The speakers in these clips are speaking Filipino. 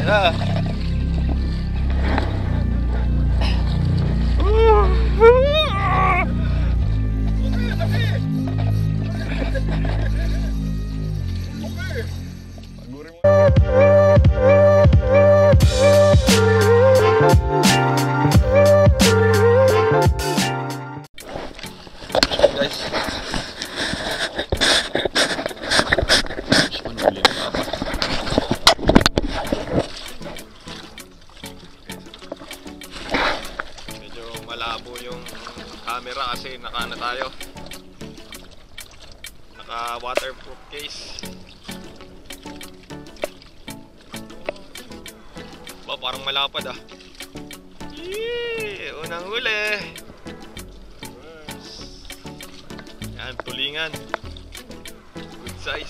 na. Guys, medyo malabo yung camera kasi naka tayo, naka waterproof case. Parang malapad ah. Yee! Unang huli. Yan, tulingan. Good size.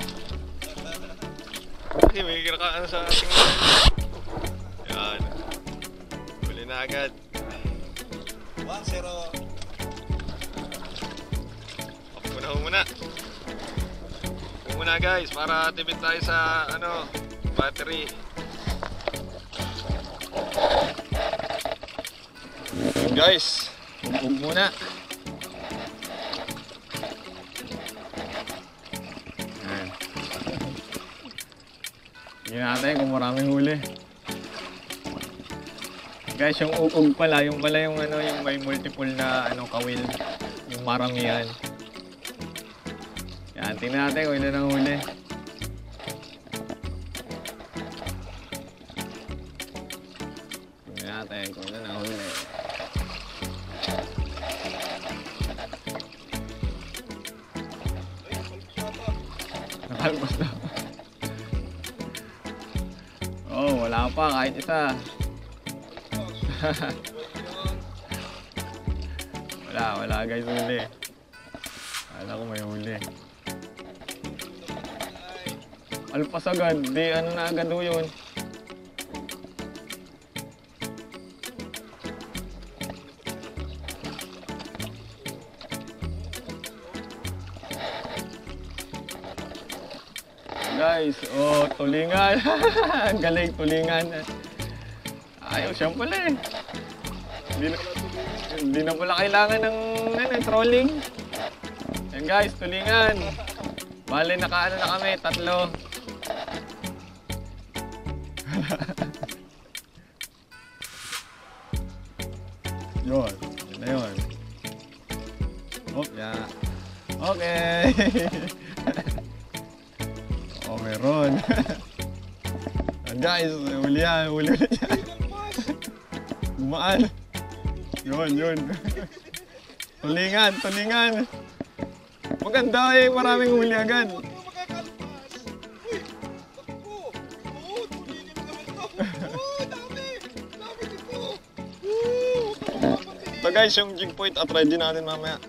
Ay, may kirakaan sa ating. Yan. Huli na agad. 1-0. Up muna. Up muna guys, para tipid tayo sa battery. Guys, huwag muna. Tingnan natin kung maraming huli. Guys, yung ugog pala, yung may multiple na kawil, yung maramihan. Yan, tingnan natin kung ilan ang huli. Tingnan natin kung ilan ang huli. Nakalpas na. Oh, wala pa kahit isa. wala guys, huli. Kala ko may huli. Alpas agad, di na agad ho yun. Guys, oh, tulingan. Galing, tulingan. Ayaw siya pala eh. Hindi na pala kailangan ng trolling. Yan guys, tulingan. Bale, nakaano na kami, 3. Yun, yun na yun. Oh, yeah. Okay. Oh, meron. Guys, huli yan. Gumaan. Yun. Tulingan. Maganda eh, maraming huli agad. Ito guys, yung jig point at ready natin mamaya.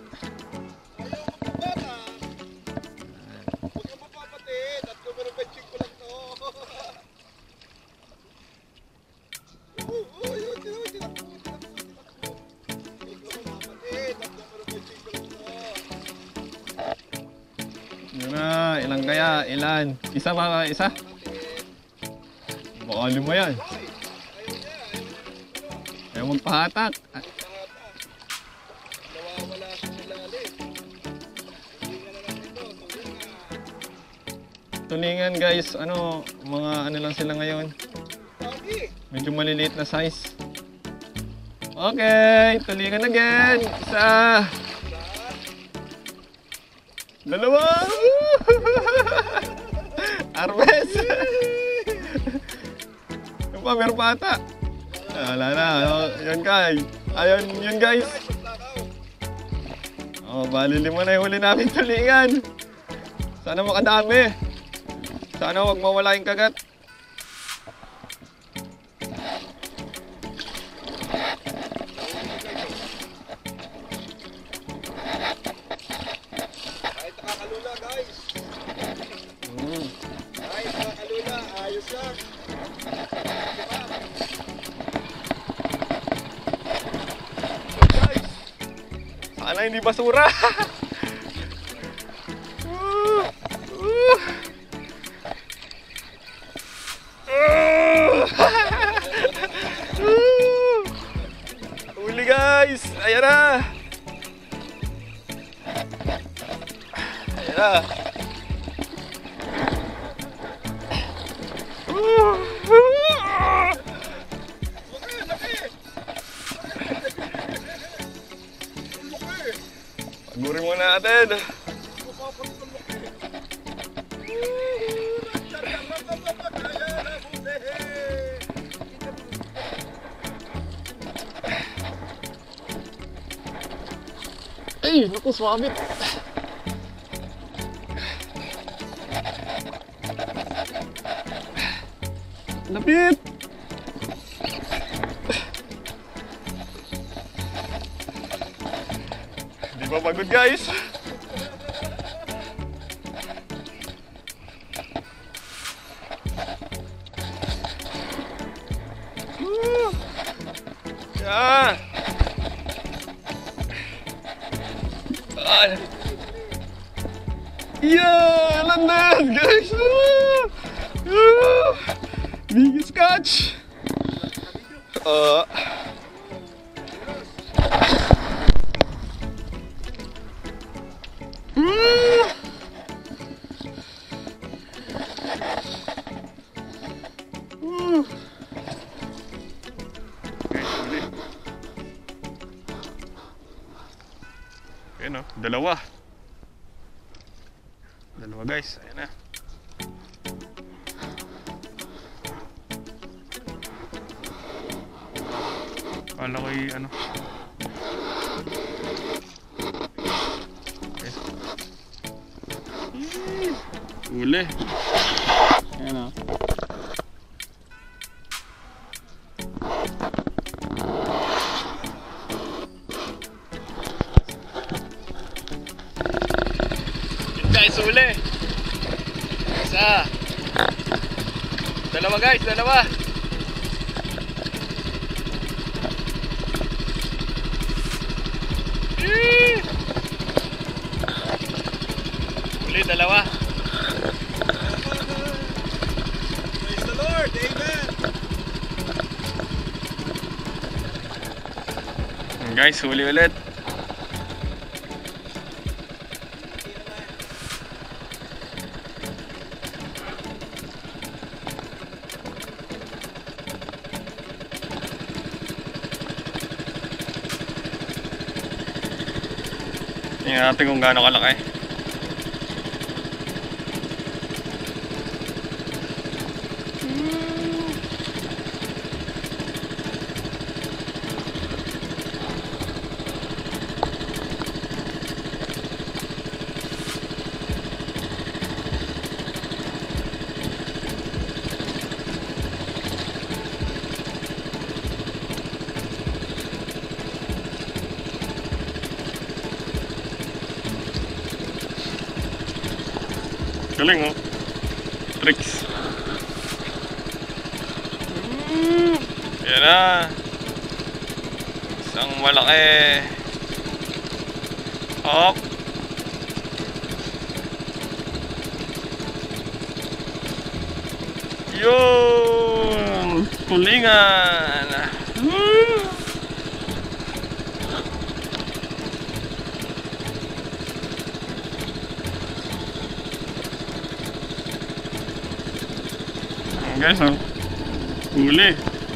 Yun na, ilan kaya? Ilan? Isa ba? Isa? Baka 5 yan. Ayaw magpahatak. Nawawala siya sa lalim. Tulingan guys, mga lang sila ngayon. Medyo maliliit na size. Okay, tulingan again. Isa. 2. Harvest. Yung pa, meron pa ata. Wala na. Yun guys. Ayun, yun guys. Oh, bali 5 na yung huli namin tulingan. Sana makadami. Sana huwag mawala yung kagat. Kahit nakakalula guys. Kahit nakakalula, ayos lang. Guys, sana hindi basura. guys! Ayan na! Ayan na! Pagurin muna natin. Ay, naku, sumabit. Lapit! Di ba pagod, guys? Yan! Yeah! Landed, guys! Biggest catch! Ayan o, dalawa guys, ayan na. Kala ko ano. Uli. Ayan o. Guys, uli. Isa. Dalawa guys, dalawa. Uli, dalawa. Praise the Lord, amen. Guys, uli ulit. Tingnan natin kung gaano kalaki. Galing oh. Tricks. Yan na. Isang malaki. Hop. Yun. Tulingan. Guys, oh. Huli.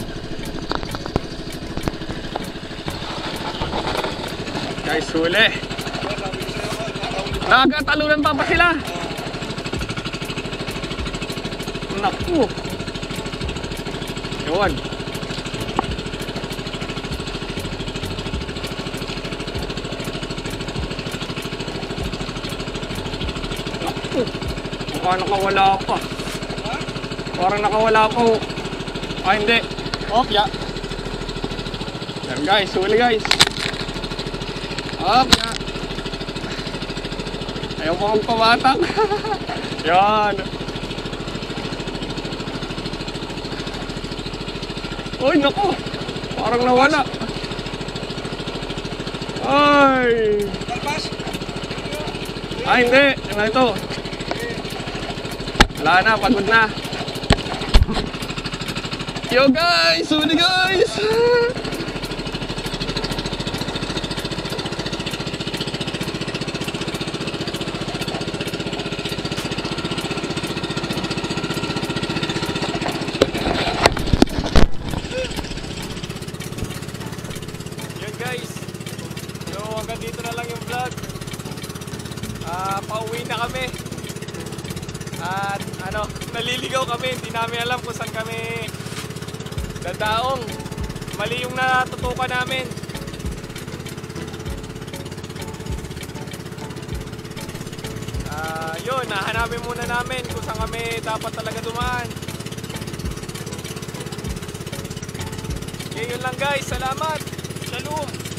Guys, huli. Nakakatalunan pa sila. Naku. Yun. Naku. Mukha nakawala pa. Parang nakawala po. Ah, hindi. Opya. Yan guys, huli guys. Opya. Ayaw po akong pumatak. Yan. Uy, naku. Parang nawala. Ay. Ah, hindi. Ano ito? Wala na, pagod na. Yo guys! Huli guys! naliligaw kami. Hindi namin alam kung saan kami dadaong. Mali yung natutukan namin. Yun, nahanapin muna namin kung saan kami dapat talaga dumaan. Okay, yun lang guys. Salamat. Shalom.